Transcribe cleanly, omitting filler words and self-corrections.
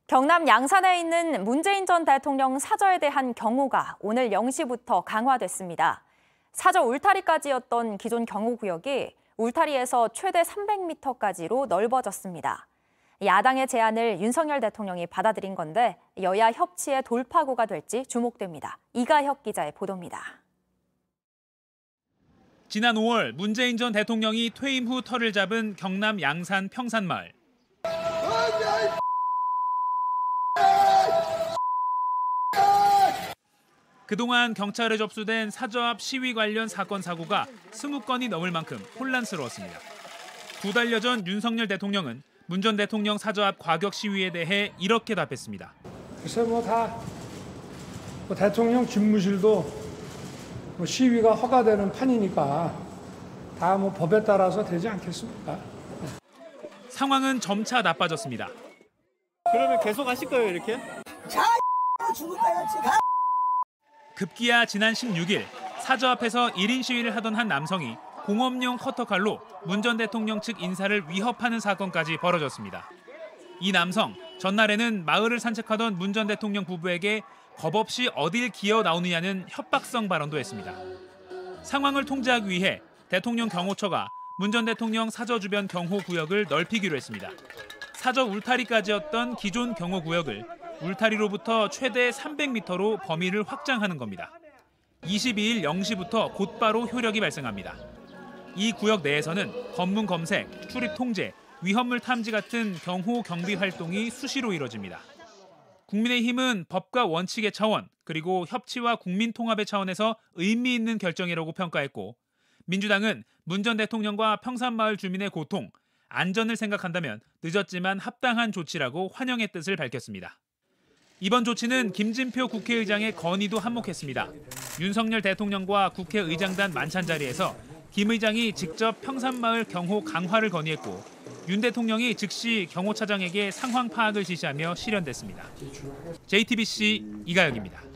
경남 양산에 있는 문재인 전 대통령 사저에 대한 경호가 오늘 0시부터 강화됐습니다. 사저 울타리까지였던 기존 경호구역이 울타리에서 최대 300m까지로 넓어졌습니다. 야당의 제안을 윤석열 대통령이 받아들인 건데 여야 협치의 돌파구가 될지 주목됩니다. 이가혁 기자의 보도입니다. 지난 5월 문재인 전 대통령이 퇴임 후 터를 잡은 경남 양산 평산마을. 그동안 경찰에 접수된 사저 앞 시위 관련 사건 사고가 20건이 넘을 만큼 혼란스러웠습니다. 2달여 전 윤석열 대통령은 문 전 대통령 사저 앞 과격 시위에 대해 이렇게 답했습니다. 글쎄 대통령 집무실도 시위가 허가되는 판이니까 다 법에 따라서 되지 않겠습니까? 상황은 점차 나빠졌습니다. 그러면 계속 하실 거예요, 이렇게? 급기야 지난 16일 사저 앞에서 1인 시위를 하던 한 남성이 공업용 커터칼로 문 전 대통령 측 인사를 위협하는 사건까지 벌어졌습니다. 이 남성, 전날에는 마을을 산책하던 문 전 대통령 부부에게 겁없이 어딜 기어 나오느냐는 협박성 발언도 했습니다. 상황을 통제하기 위해 대통령 경호처가 문 전 대통령 사저 주변 경호구역을 넓히기로 했습니다. 사저 울타리까지였던 기존 경호구역을 울타리로부터 최대 300m로 범위를 확장하는 겁니다. 22일 0시부터 곧바로 효력이 발생합니다. 이 구역 내에서는 검문 검색, 출입 통제, 위험물 탐지 같은 경호 경비 활동이 수시로 이뤄집니다. 국민의힘은 법과 원칙의 차원, 그리고 협치와 국민 통합의 차원에서 의미 있는 결정이라고 평가했고, 민주당은 문 전 대통령과 평산마을 주민의 고통, 안전을 생각한다면 늦었지만 합당한 조치라고 환영의 뜻을 밝혔습니다. 이번 조치는 김진표 국회의장의 건의도 한몫했습니다. 윤석열 대통령과 국회의장단 만찬 자리에서 김 의장이 직접 평산마을 경호 강화를 건의했고 윤 대통령이 즉시 경호차장에게 상황 파악을 지시하며 실현됐습니다. JTBC 이가혁입니다.